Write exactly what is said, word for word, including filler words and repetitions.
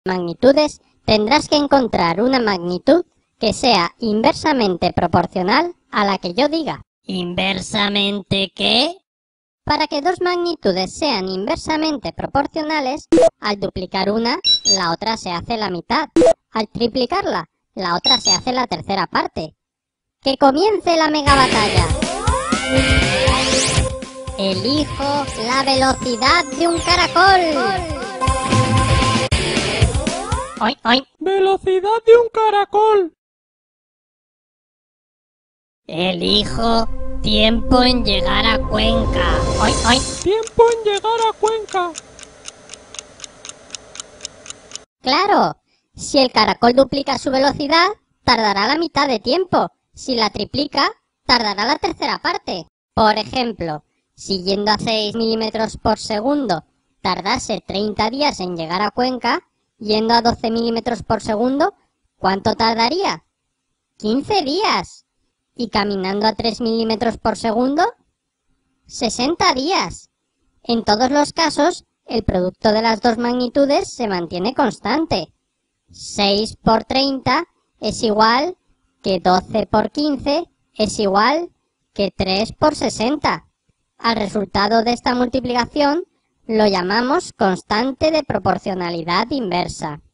magnitudes, tendrás que encontrar una magnitud que sea inversamente proporcional a la que yo diga. ¿Inversamente qué? Para que dos magnitudes sean inversamente proporcionales, al duplicar una, la otra se hace la mitad. Al triplicarla, la otra se hace la tercera parte. ¡Que comience la mega batalla! Elijo la velocidad de un caracol. ¡Oy, oy! ¡Velocidad de un caracol! Elijo tiempo en llegar a Cuenca. ¡Oy, oy! ¡Tiempo en llegar a Cuenca! Claro, si el caracol duplica su velocidad, tardará la mitad de tiempo. Si la triplica, tardará la tercera parte. Por ejemplo, si yendo a seis milímetros por segundo tardase treinta días en llegar a Cuenca, yendo a doce milímetros por segundo, ¿cuánto tardaría? quince días. ¿Y caminando a tres milímetros por segundo? sesenta días. En todos los casos, el producto de las dos magnitudes se mantiene constante. seis por treinta es igual que doce por quince es igual que tres por sesenta. Al resultado de esta multiplicación lo llamamos constante de proporcionalidad inversa.